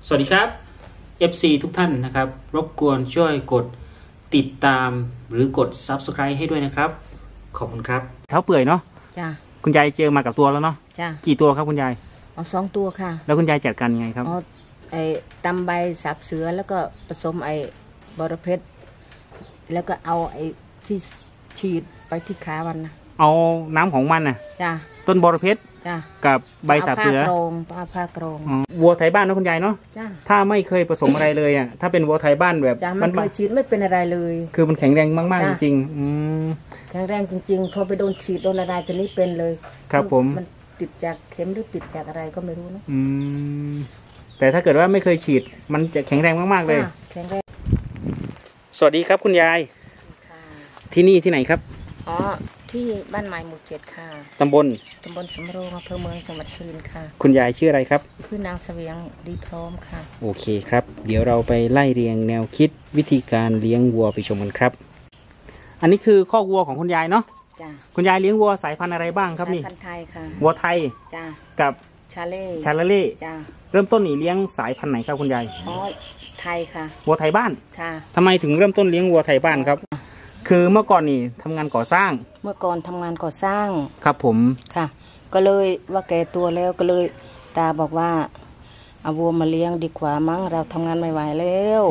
สวัสดีครับ FC ทุกท่านนะครับรบกวนช่วยกดติดตามหรือกด Subscribe ให้ด้วยนะครับขอบคุณครับเท้าเปื่อยเนาะจ้าคุณยายเจอมากับตัวแล้วเนาะจ้ากี่ตัวครับคุณยายเอา2 ตัวค่ะแล้วคุณยายจัดการยังไงครับไอ้ตำใบสับเสือแล้วก็ผสมไอ้บรเพชรแล้วก็เอาไอ้ที่ฉีดไปที่ขามันนะเอาน้ำของมันน่ะจ้าต้นบรเพชรจ้ากับใบสับเสือผ้ากรงวัวไทยบ้านนะคุณยายเนาะจ้าถ้าไม่เคยผสมอะไรเลยอ่ะถ้าเป็นวัวไทยบ้านแบบมันเคยฉีดไม่เป็นอะไรเลยคือมันแข็งแรงมากๆจริงๆแข็งแรงจริงๆพอไปโดนฉีดโดนอะไรตัวนี้เป็นเลยครับผมมันติดจากเข็มหรือติดจากอะไรก็ไม่รู้นะแต่ถ้าเกิดว่าไม่เคยฉีดมันจะแข็งแรงมากๆเลยแข็งแรงสวัสดีครับคุณยายที่นี่ที่ไหนครับอ๋อที่บ้านใหม่หมู่7ค่ะตำบลสำโรงอำเภอเมืองจังหวัดสุรินทร์ค่ะคุณยายชื่ออะไรครับชื่อนางเสวียงดีพร้อมค่ะโอเคครับเดี๋ยวเราไปไล่เรียงแนวคิดวิธีการเลี้ยงวัวไปชมกันครับอันนี้คือคอกวัวของคุณยายเนาะจ้าคุณยายเลี้ยงวัวสายพันธุ์อะไรบ้างครับนี่สายพันธุ์ไทยค่ะวัวไทยจ้ากับชาเล่จ้าเริ่มต้นนี่เลี้ยงสายพันธุ์ไหนครับคุณยายอ๋อไทยค่ะวัวไทยบ้านค่ะทำไมถึงเริ่มต้นเลี้ยงวัวไทยบ้านครับคือเมื่อก่อนนี่ทำงานก่อสร้างเมื่อก่อนทำงานก่อสร้างครับผมค่ะก็เลยว่าแก่ตัวแล้วก็เลยตาบอกว่าเอาวัวมาเลี้ยงดีกว่ามั้งเราทำงานไม่ไหวแล้ว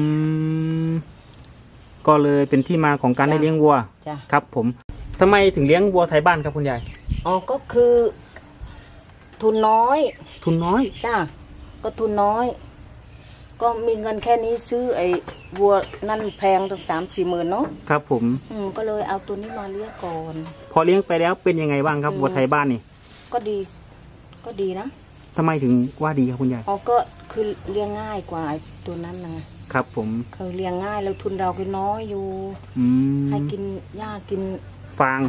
ก็เลยเป็นที่มาของการได้เลี้ยงวัวครับผมทำไมถึงเลี้ยงวัวไทยบ้านครับคุณยายอ๋อก็คือทุนน้อยจ้าก็ทุนน้อยก็มีเงินแค่นี้ซื้อไอ้วัวนั่นแพงตั้ง3-4 หมื่นเนาะครับผมก็เลยเอาตัวนี้มาเลี้ยงก่อนพอเลี้ยงไปแล้วเป็นยังไงบ้างครับวัวไทยบ้านนี่ก็ดีนะทำไมถึงว่าดีครับคุณยายอ๋อก็คือเลี้ยงง่ายกว่าตัวนั้นนะครับผมเคยเลี้ยงง่ายแล้วทุนเราก็น้อยอยู่ให้กินหญ้ากินฟาง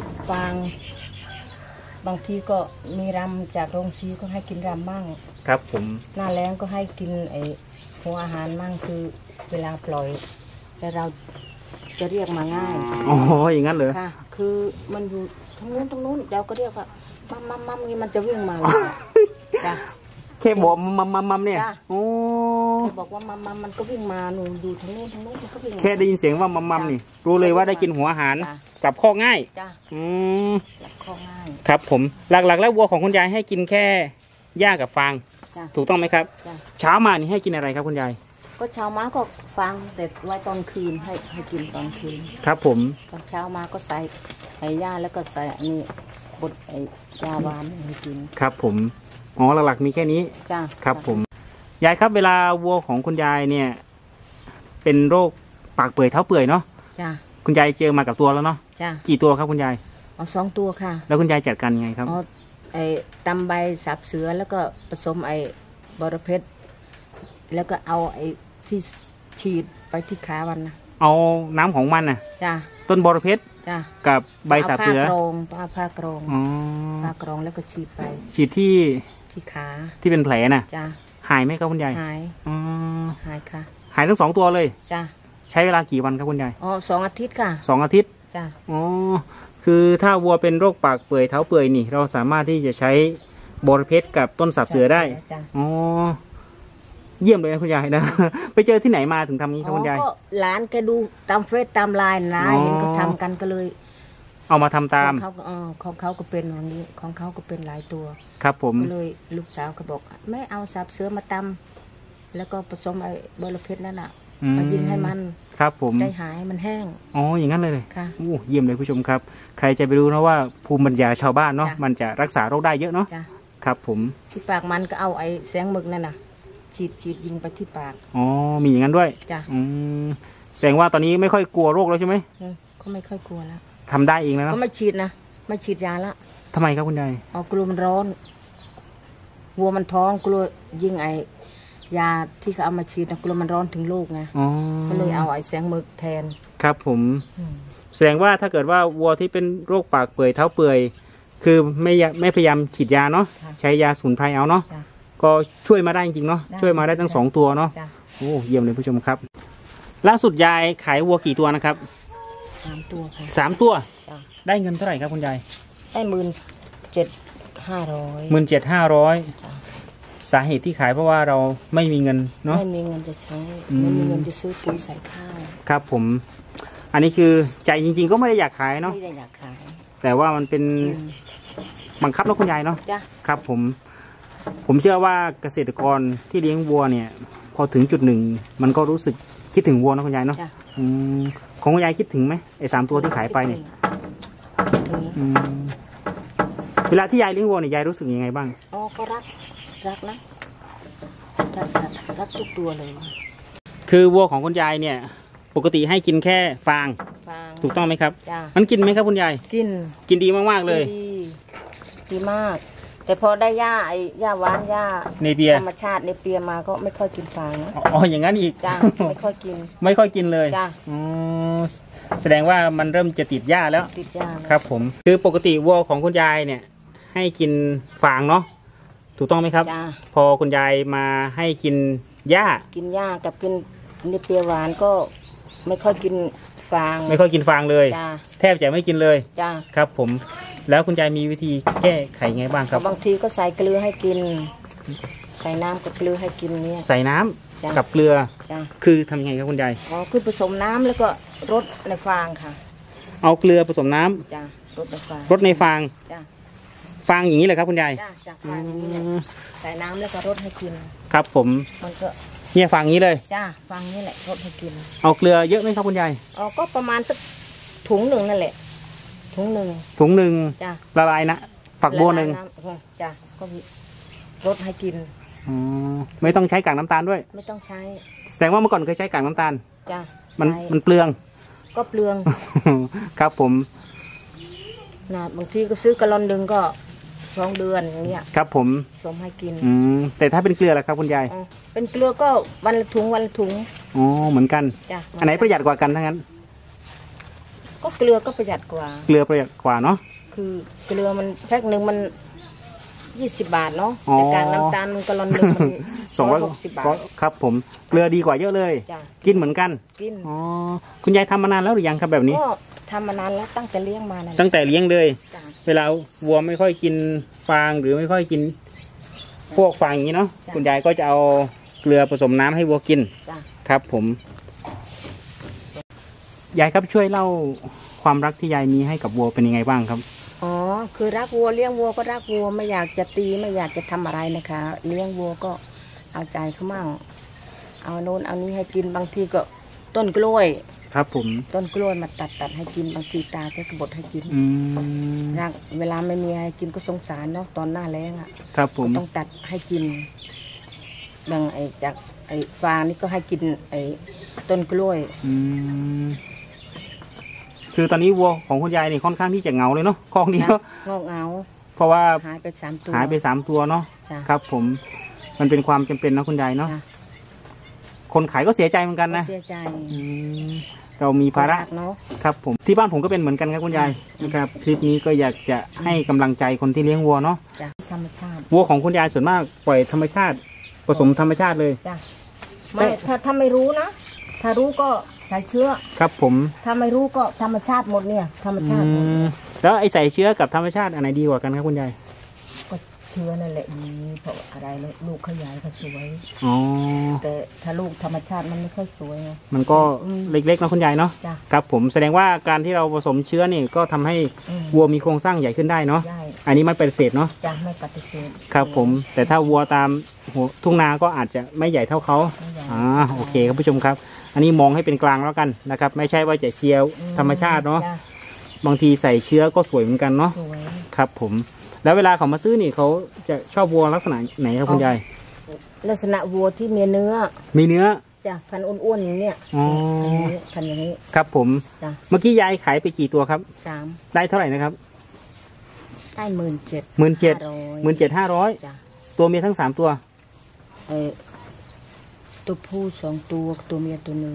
บางทีก็มีรำจากโรงสีก็ให้กินรำบ้างครับผมหน้าแล้งก็ให้กินไอ้หัวอาหารมั่งคือเวลาปล่อยแต่เราจะเรียกมาง่ายอ๋ออย่างนั้นเลยค่ะคือมันอยู่ทั้งนู้นเราก็เรียกว่ามัมนี่มันจะวิ่งมาเลยจ้ะแค่บอกมัมเนี่ยโอ้แค่บอกว่ามัมมันก็วิ่งมาหนูอยู่ทั้งนู้นมันก็วิ่งแค่ได้ยินเสียงว่ามัมนี่รู้เลยว่าได้กินหัวอาหารกับข้อง่ายจ้ะข้อง่ายครับผมหลักๆแล้ววัวของคุณยายให้กินแค่หญ้ากับฟางถูกต้องไหมครับเช้ามานี่ให้กินอะไรครับคุณยายก็เช้ามาก็ฟังแต่ไว้ตอนคืนให้กินตอนคืนครับผมตอนเช้ามาก็ใส่หญ้าแล้วก็ใส่อันนี้บดยาหวานให้กินครับผมอ๋อหลักๆมีแค่นี้จ้าครับผมยายครับเวลาวัวของคุณยายเนี่ยเป็นโรคปากเปื่อยเท้าเปื่อยเนาะจ้าคุณยายเจอมากับตัวแล้วเนาะจ้ากี่ตัวครับคุณยายเอา2 ตัวค่ะแล้วคุณยายจัดการยังไงครับไอ้ตำใบสับเสือแล้วก็ผสมไอ้บรเพชรแล้วก็เอาไอ้ที่ฉีดไปที่ขามันนะเอาน้ำของมันน่ะจ้าต้นบรเพชรจ้ากับใบสับเสือผ้ากรงแล้วก็ฉีดไปฉีดที่ขาที่เป็นแผลน่ะจ้าหายไหมครับคุณยายหายค่ะหายทั้ง2 ตัวเลยจ้าใช้เวลากี่วันครับคุณยายอ๋อ2 อาทิตย์ค่ะ 2 อาทิตย์จ้าอ๋อคือถ้าวัวเป็นโรคปากเปื่อยเท้าเปื่อยนี่เราสามารถที่จะใช้บรเพชรกับต้นสับเสือได้อ๋อเยี่ยมเลยนะคุณยายนะไปเจอที่ไหนมาถึงทำนี้ครับคุณยายก็หลานแกดูตามเฟซตามไลน์นะเห็นเขาทำกันก็เลยเอามาทำตามของเขาก็เป็นอย่างนี้ของเขาก็เป็นหลายตัวครับผมก็เลยลูกสาวก็บอกแม่เอาสับเสือมาตำแล้วก็ผสมไอ้บรเพชรนั่นน่ะมายิงให้มันครับผมได้หายมันแห้งอ๋ออย่างนั้นเลยค่ะโอ้เยี่ยมเลยผู้ชมครับใครจะไปรู้นะว่าภูมิปัญญาชาวบ้านเนาะมันจะรักษาโรคได้เยอะเนาะครับผมที่ปากมันก็เอาไอ้แสงหมึกนั่นน่ะฉีดยิงไปที่ปากอ๋อมีอย่างนั้นด้วยจ้ะแสดงว่าตอนนี้ไม่ค่อยกลัวโรคแล้วใช่ไหมก็ไม่ค่อยกลัวแล้วทำได้เองแล้วก็ไม่ฉีดนะไม่ฉีดยาละทำไมครับคุณยายกลัวมันร้อนวัวมันท้องกลัวยิงไอ้ยาที่เขาเอามาฉีดนะกลัวมันร้อนถึงลูกไงก็เลยเอาไอ้แสงหมึกแทนครับผมแสดงว่าถ้าเกิดว่าวัวที่เป็นโรคปากเปื่อยเท้าเปื่อยคือไม่พยายามฉีดยาเนาะใช้ยาสมุนไพรเอาเนาะก็ช่วยมาได้จริงๆเนาะช่วยมาได้ทั้ง2 ตัวเนาะโอ้เยี่ยมเลยผู้ชมครับล่าสุดยายขายวัวกี่ตัวนะครับ 3 ตัวค่ะ 3 ตัวได้เงินเท่าไหร่ครับคุณยายได้17,500 สาเหตุที่ขายเพราะว่าเราไม่มีเงินเนาะไม่มีเงินจะใช้ไม่มีเงินจะซื้อปุ๋ยใส่ข้าวครับผมอันนี้คือใจจริงๆก็ไม่ได้อยากขายเนาะไม่ได้อยากขายแต่ว่ามันเป็นบังคับนะคุณยายเนาะครับผมเชื่อว่าเกษตรกรที่เลี้ยงวัวเนี่ยพอถึงจุดหนึ่งมันก็รู้สึกคิดถึงวัวนะคุณยายเนาะของคุณยายคิดถึงไหมไอ้3 ตัวที่ขายไปเนี่ยเวลาที่ยายเลี้ยงวัวเนี่ยยายรู้สึกยังไงบ้างอ๋อก็รักนะรักทุกตัวเลยคือวัวของคุณยายเนี่ยปกติให้กินแค่ฟางถูกต้องไหมครับมันกินไหมครับคุณยายกินดีมากๆเลยดีมากแต่พอได้หญ้าหญ้าหวานหญ้าเนเปียธรรมชาติเนเปียมาก็ไม่ค่อยกินฟางนะอ๋ออย่างนั้นอีกจ้าไม่ค่อยกินเลยจ้าแสดงว่ามันเริ่มจะติดหญ้าแล้วติดหญ้าครับผมคือปกติวัวของคุณยายเนี่ยให้กินฟางเนาะถูกต้องไหมครับพอคุณยายมาให้กินหญ้ากับกินเนเปียหวานก็ไม่ค่อยกินฟางเลยแทบจะไม่กินเลยครับผมแล้วคุณยายมีวิธีแก้ไขไงบ้างครับบางทีก็ใส่เกลือให้กินใส่น้ำกับเกลือให้กินเนี่ยใส่น้ำกับเกลือคือทำยังไงครับคุณยายอ๋อคือผสมน้ำแล้วก็รดในฟางค่ะเอาเกลือผสมน้ำรดในฟางฟางอย่างนี้เลยครับคุณยายฟางอย่างนี้ใส่น้ำแล้วก็รดให้กินครับผมมันก็เนี่ยฟางนี้เลยฟางนี้แหละรดให้กินเอาเกลือเยอะไหมครับคุณยายอ๋อก็ประมาณสักถุงหนึ่งนั่นแหละถุงหนึ่งละลายนะฝักบัวหนึ่งก็รดให้กินไม่ต้องใช้กากน้ำตาลด้วยไม่ต้องใช้แสดงว่าเมื่อก่อนเคยใช้กากน้ำตาลมันเปลืองก็เปลืองครับผมบางทีก็ซื้อกะลอนหนึ่งก็2 เดือนอย่างเงี้ยครับผมสมให้กินแต่ถ้าเป็นเกลือล่ะครับคุณยายเป็นเกลือก็วันละถุงอ๋อเหมือนกันอันไหนประหยัดกว่ากันทั้งนั้นก็เกลือก็ประหยัดกว่าเนาะคือเกลือมันแพ็คหนึ่งมัน20 บาทเนาะแต่การน้ำตาลมันกะลอนหนึ่งมัน260 บาทครับผมเกลือดีกว่าเยอะเลยกินเหมือนกันอ๋อคุณยายทำมานานแล้วหรือยังครับแบบนี้ก็ทำมานานแล้วตั้งแต่เลี้ยงมาตั้งแต่เลี้ยงเลยเวลาวัวไม่ค่อยกินฟางหรือไม่ค่อยกินพวกฟางอย่างนี้เนาะคุณยายก็จะเอาเกลือผสมน้ำให้วัวกินครับผมยายครับช่วยเล่าความรักที่ยายมีให้กับวัวเป็นยังไงบ้างครับอ๋อคือรักวัวเลี้ยงวัวก็รักวัวไม่อยากจะตีไม่อยากจะทำอะไรนะคะเลี้ยงวัวก็เอาใจเขามั่งเอาโน่นเอานี้ให้กินบางทีก็ต้นกล้วยครับผมต้นกล้วยมาตัดให้กินบางทีตาแค่กบดให้กินรักเวลาไม่มีให้กินก็สงสารเนาะตอนหน้าแล้งอ่ะครับผมต้องตัดให้กินบางจากฟางนี่ก็ให้กินต้นกล้วยคือตอนนี้วัวของคุณยายนี่ค่อนข้างที่จะเหงาเลยเนาะคอกนี้เนาะเหงาเพราะว่าหายไป3 ตัวเนาะครับผมมันเป็นความจำเป็นนะคุณยายเนาะคนขายก็เสียใจเหมือนกันนะเสียใจเรามีภาระเนาะครับผมที่บ้านผมก็เป็นเหมือนกันครับคุณยายนะครับคลิปนี้ก็อยากจะให้กำลังใจคนที่เลี้ยงวัวเนาะธรรมชาติวัวของคุณยายส่วนมากปล่อยธรรมชาติผสมธรรมชาติเลยไม่ถ้าไม่รู้นะถ้ารู้ก็ใส่เชื้อครับผมถ้าไม่รู้ก็ธรรมชาติหมดเนี่ยธรรมชาติแล้วไอ้ใส่เชื้อกับธรรมชาติอันไหนดีกว่ากันครับคุณยายก็เชื้อนั่นแหละดีเพราะอะไรลูกขยายเขาสวยแต่ถ้าลูกธรรมชาติมันไม่ค่อยสวยมันก็เล็กๆนะคุณยายเนาะครับผมแสดงว่าการที่เราผสมเชื้อนี่ก็ทำให้วัวมีโครงสร้างใหญ่ขึ้นได้เนาะอันนี้ไม่ปฏิเสธเนาะไม่ปฏิเสธครับผมแต่ถ้าวัวตามทุ่งนาก็อาจจะไม่ใหญ่เท่าเขาโอเคครับผู้ชมครับอันนี้มองให้เป็นกลางแล้วกันนะครับไม่ใช่ว่าจะเชียวธรรมชาติเนาะบางทีใส่เชื้อก็สวยเหมือนกันเนาะครับผมแล้วเวลาเขามาซื้อนี่เขาจะชอบวัวลักษณะไหนครับคุณยายลักษณะวัวที่มีเนื้อจ้ะพันอ้วนๆอย่างเนี้ยพันอย่างนี้ครับผมเมื่อกี้ยายขายไปกี่ตัวครับ 3 ได้เท่าไหร่นะครับได้ 17,500ตัวเมียทั้ง3ตัวตัวผู้2 ตัวตัวเมียตัวหนึ่ง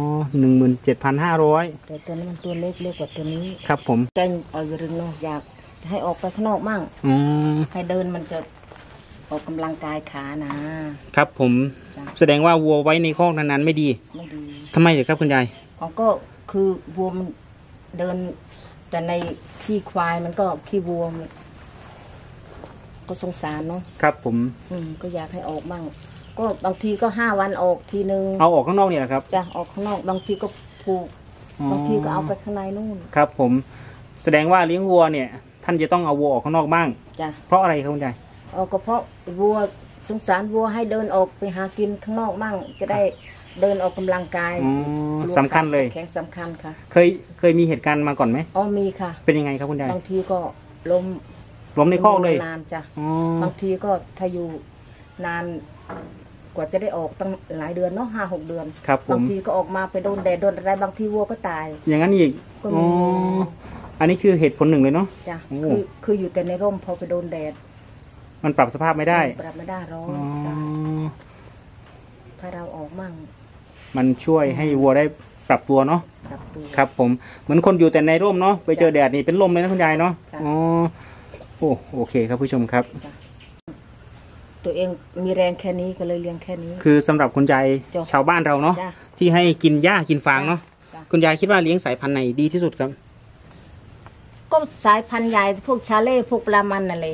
17,500 แต่ตัวนี้มันตัวเล็กกว่าตัวนี้ครับผมใจเอาอยู่รึงเนาะอยากให้ออกไปข้างนอกมั่งให้เดินมันจะออกกำลังกายขานะครับผมแสดงว่าวัวไว้ในคอกนานๆไม่ดีทำไมเหรอครับคุณยายก็คือวัวมันเดินแต่ในขี้ควายมันก็ขี้วัวก็สงสารเนาะครับผมก็อยากให้ออกมั่งก็บางทีก็5 วันออกทีนึงเอาออกข้างนอกเนี่ยครับจ้ะออกข้างนอกบางทีก็ผูกบางทีก็เอาไปข้างในนู่นครับผมแสดงว่าเลี้ยงวัวเนี่ยท่านจะต้องเอาวัวออกข้างนอกบ้างจ้ะเพราะอะไรครับคุณยายก็เพราะวัวสงสารวัวให้เดินออกไปหากินข้างนอกมั่งจะได้เดินออกกำลังกายสำคัญเลยแข็งสำคัญค่ะเคยมีเหตุการณ์มาก่อนไหมมีค่ะเป็นยังไงครับคุณยายบางทีก็ล้มในคอกเลยนานจ้ะบางทีก็ถ้าอยู่นานกว่าจะได้ออกตั้งหลายเดือนเนาะ5-6 เดือนบางทีก็ออกมาไปโดนแดดโดนอะไรบางทีวัวก็ตายอย่างนั้นอีกอันนี้คือเหตุผลหนึ่งเลยเนาะจ้ะคืออยู่แต่ในร่มพอไปโดนแดดมันปรับสภาพไม่ได้ปรับไม่ได้ร้อนตายถ้าเราออกมั่งมันช่วยให้วัวได้ปรับตัวเนาะครับผมเหมือนคนอยู่แต่ในร่มเนาะไปเจอแดดนี่เป็นลมเลยนะคุณยายเนาะโอเคครับผู้ชมครับตัวเองมีแรงแค่นี้ก็เลยเลี้ยงแค่นี้คือสำหรับคุณยายชาวบ้านเราเนาะที่ให้กินหญ้ากินฟางเนาะคุณยายคิดว่าเลี้ยงสายพันธุ์ไหนดีที่สุดครับก็สายพันธุ์ใหญ่พวกชาเล่พวกปลามันน่ะแหละ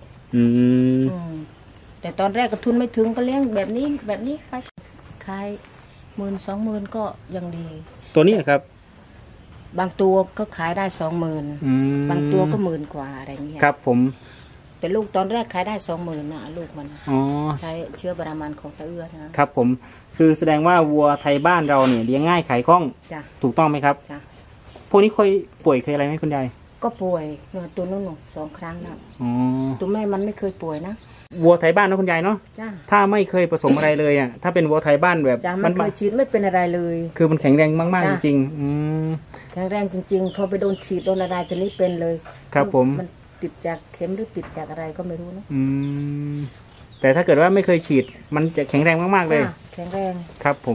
แต่ตอนแรกก็ทุนไม่ถึงก็เลี้ยงแบบนี้ไปขาย10,000-20,000ก็ยังดีตัวนี้นะครับบางตัวก็ขายได้20,000บางตัวก็10,000 กว่าอะไรเงี้ยครับผมแต่ลูกตอนแรกขายได้20,000นะลูกมันใช้เชื้อบรามันของตะเอื้อนะครับผมคือแสดงว่าวัวไทยบ้านเราเนี่ยเลี้ยงง่ายขายคล่องถูกต้องไหมครับพวกนี้เคยป่วยเคยอะไรไหมคุณยายก็ป่วยตัวนู้น2 ครั้งนะตัวแม่มันไม่เคยป่วยนะวัวไทยบ้านนะคุณยายเนาะถ้าไม่เคยผสมอะไรเลยอ่ะถ้าเป็นวัวไทยบ้านแบบมันเคยฉีดไม่เป็นอะไรเลยคือมันแข็งแรงมากๆจริงแข็งแรงจริงๆพอไปโดนฉีดโดนอะไรตัวนี้เป็นเลยครับผมมันติดจากเข็มหรือติดจากอะไรก็ไม่รู้นะแต่ถ้าเกิดว่าไม่เคยฉีดมันจะแข็งแรงมากๆเลยแข็งแรงครับผม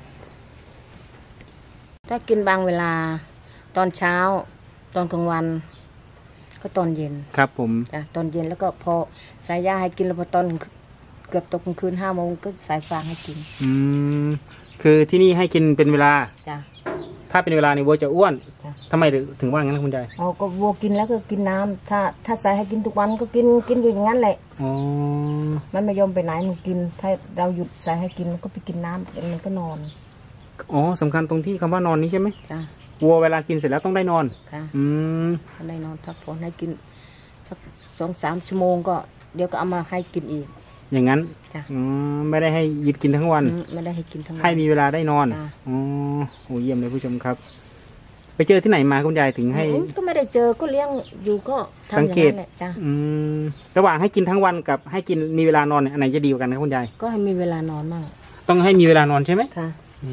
ถ้ากินบางเวลาตอนเช้าตอนกลางวันก็ตอนเย็นครับผมจ้ะตอนเย็นแล้วก็พอใส่ยาให้กินแล้วพอตอนเกือบตกกลางคืน5 โมงก็ใส่ฟางให้กินคือที่นี่ให้กินเป็นเวลาจ้ะถ้าเป็นเวลานี่วัวจะอ้วนทำไมถึงว่างั้นคุณยายก็วัวกินแล้วก็กินน้ำถ้าใส่ให้กินทุกวันก็กินอยู่อย่างนั้นแหละมันไม่ยอมไปไหนมันกินถ้าเราหยุดใส่ให้กินมันก็ไปกินน้ำมันก็นอนสำคัญตรงที่คำว่านอนนี้ใช่ไหมจ้ะวัวเวลากินเสร็จแล้วต้องได้นอนค่ะได้นอนพักผ่อนให้กินสัก2-3 ชั่วโมงก็เดี๋ยวก็เอามาให้กินอีกอย่างนั้นจ้ะไม่ได้ให้หยุดกินทั้งวันไม่ได้ให้กินทั้งวันให้มีเวลาได้นอนโอ้เยี่ยมเลยผู้ชมครับไปเจอที่ไหนมาคุณยายถึงให้ก็ไม่ได้เจอก็เลี้ยงอยู่ก็สังเกตจ้ะระหว่างให้กินทั้งวันกับให้กินมีเวลานอนอันไหนจะดีกว่ากันครับคุณยายก็ให้มีเวลานอนมากต้องให้มีเวลานอนใช่ไหมค่ะ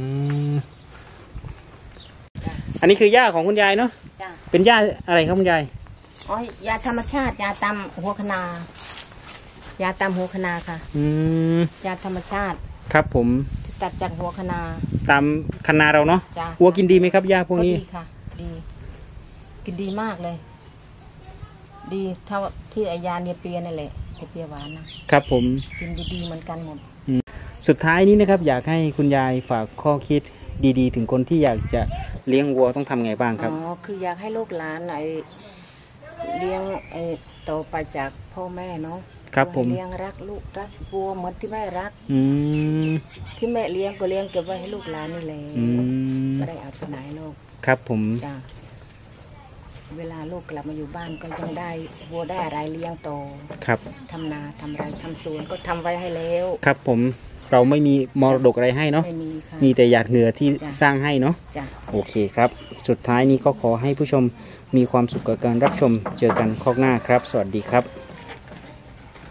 อันนี้คือหญ้าของคุณยายเนาะเป็นหญ้าอะไรครับคุณยายยาธรรมชาติยาตำหัวคะนายาตำหัวคะนาค่ะยาธรรมชาติครับผมตัดจากหัวคะนาตามคะนาเราเนาะวัวกินดีไหมครับหญ้าพวกนี้ดีค่ะดีกินดีมากเลยดีเท่าที่ยาเนเปียนั่นแหละเนเปียหวานนะครับผมกินดีๆเหมือนกันหมดสุดท้ายนี้นะครับอยากให้คุณยายฝากข้อคิดดีๆถึงคนที่อยากจะเลี้ยงวัวต้องทำไงบ้างครับคืออยากให้ลูกหลานเลี้ยงต่อไปจากพ่อแม่เนาะครับผมเลี้ยงรักลูกรักวัวเหมือนที่แม่รักที่แม่เลี้ยงก็เลี้ยงเก็บไว้ให้ลูกหลานนี่แหละไม่ได้เอาไปไหนลูกครับผมจ้ะเวลาลูกกลับมาอยู่บ้านก็ยังได้วัวได้อะไรเลี้ยงโตครับทำนาทำไรทำสวนก็ทำไว้ให้แล้วครับผมเราไม่มีมรดกอะไรให้เนาะมีแต่หยาดเหงื่อที่สร้างให้เนาะโอเคครับสุดท้ายนี้ก็ขอให้ผู้ชมมีความสุขกับการรับชมเจอกันคราวหน้าครับสวัสดีครับ